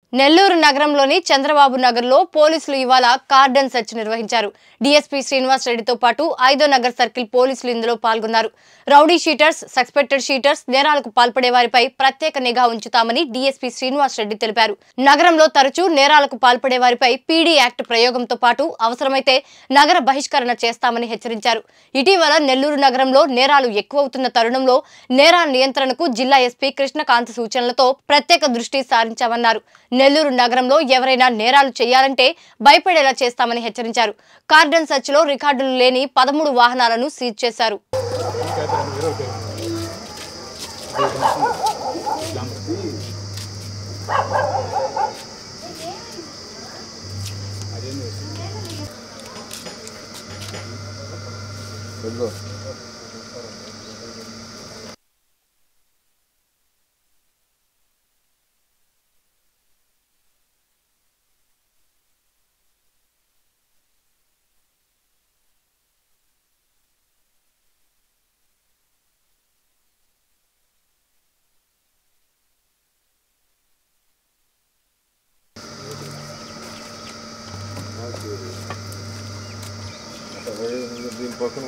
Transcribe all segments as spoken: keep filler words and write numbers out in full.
నెల్లూరు నగరంలోని చంద్రబాబు నగర్లో పోలీసులు ఇవాళ కార్డన్ సెర్చ్ నిర్వహించారు. డీఎస్పీ శ్రీనివాస్ రెడ్డితో పాటు ఐదో నగర్ సర్కిల్ పోలీసులు ఇందులో పాల్గొన్నారు. రౌడీ షీటర్స్, సస్పెక్టెడ్ షీటర్స్, నేరాలకు పాల్పడే వారిపై ప్రత్యేక నిఘా ఉంచుతామని డీఎస్పీ శ్రీనివాస్ రెడ్డి తెలిపారు. నగరంలో తరచూ నేరాలకు పాల్పడే వారిపై పీడీ యాక్ట్ ప్రయోగంతో పాటు అవసరమైతే నగర బహిష్కరణ చేస్తామని హెచ్చరించారు. ఇటీవల నెల్లూరు నగరంలో నేరాలు ఎక్కువవుతున్న తరుణంలో నేరాల నియంత్రణకు జిల్లా ఎస్పీ కృష్ణకాంత్ సూచనలతో ప్రత్యేక దృష్టి సారించామన్నారు. నెల్లూరు నగరంలో ఎవరైనా నేరాలు చేయాలంటే భయపడేలా చేస్తామని హెచ్చరించారు. కార్డన్ సర్చ్ లో రికార్డులు లేని పదమూడు వాహనాలను సీజ్ చేశారు. దీని పక్కన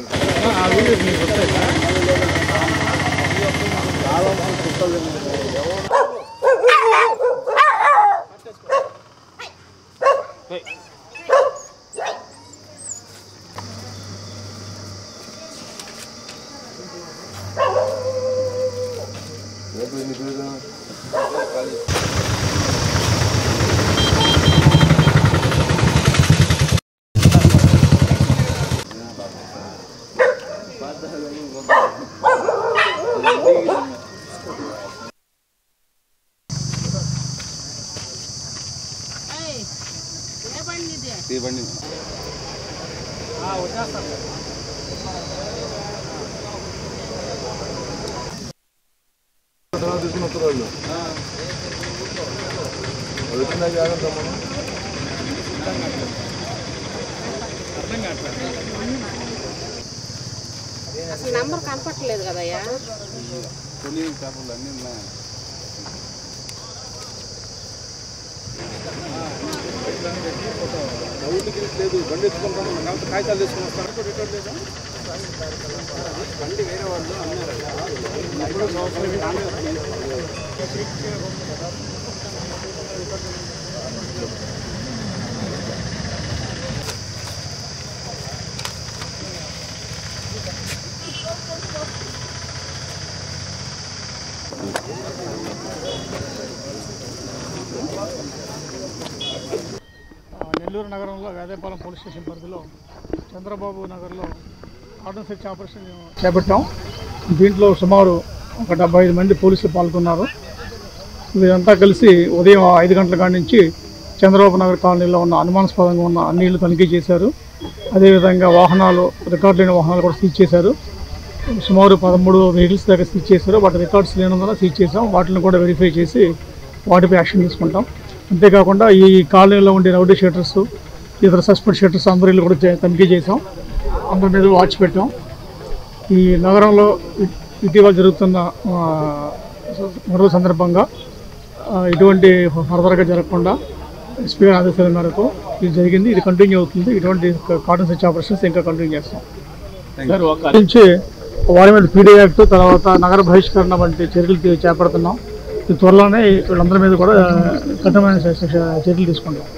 బండి తీసుకున్నప్పుడు అసలు నంబర్ కనపట్టలేదు కదయ్యా. కొన్ని పేపర్లు అన్నీ ఉన్నాయి. లేదు బండి ఎత్తుకుంటాను కాబట్టి కాగితాలు తీసుకుని వస్తాను. రికార్డ్ లేదా బండి వేరే వాళ్ళు అన్నారు. నెల్లూరు నగరంలో వేదేపాలెం పోలీస్ స్టేషన్ పరిధిలో చంద్రబాబు నగర్లో కార్డన్ సెర్చ్ ఆపరేషన్ చేపట్టాం. దీంట్లో సుమారు ఒక డెబ్బై ఐదు మంది పోలీసులు పాల్గొన్నారు. వీరంతా కలిసి ఉదయం ఐదు గంటల కాడి నుంచి చంద్రబాబు నగర్ కాలనీలో ఉన్న అనుమానాస్పదంగా ఉన్న అన్ని ఇళ్ళు తనిఖీ చేశారు. అదేవిధంగా వాహనాలు, రికార్డు లేని వాహనాలు కూడా సీజ్ చేశారు. సుమారు పదమూడు వెహికల్స్ దగ్గర సీజ్ చేశారు. వాటి రికార్డ్స్ లేనందున సీజ్ చేసాం. వాటిని కూడా వెరిఫై చేసి వాటిపై యాక్షన్ తీసుకుంటాం. అంతేకాకుండా ఈ కాలనీలో ఉండే రౌడీ షీటర్స్, ఇతర సస్పెక్ట్ షీటర్స్ అందరిలో కూడా తనిఖీ చేసాం. అందరి మీద వాచ్ పెట్టాం. ఈ నగరంలో ఇటీవల జరుగుతున్న మరో సందర్భంగా ఇటువంటి ఫర్దర్గా జరగకుండా ఎస్పీ గారి ఆదేశాల మేరకు ఇది జరిగింది. ఇది కంటిన్యూ అవుతుంది. ఇటువంటి కార్డన్ సెర్చ్ ఆపరేషన్స్ ఇంకా కంటిన్యూ చేస్తాం. నుంచి వారి మీద పీడీ యాక్ట్, తర్వాత నగర బహిష్కరణ వంటి చర్యలు చేపడుతున్నాం. త్వరలోనే వీళ్ళందరి మీద కూడా కఠినమైన చర్యలు తీసుకుంటాం.